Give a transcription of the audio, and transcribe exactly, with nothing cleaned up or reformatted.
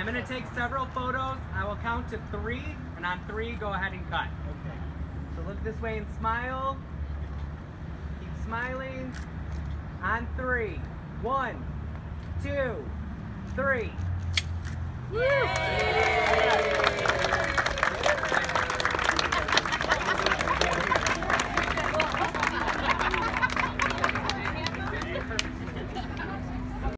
I'm going to take several photos. I will count to three, and on three, go ahead and cut. Okay. So look this way and smile. Keep smiling. On three. One, two, three. Yay!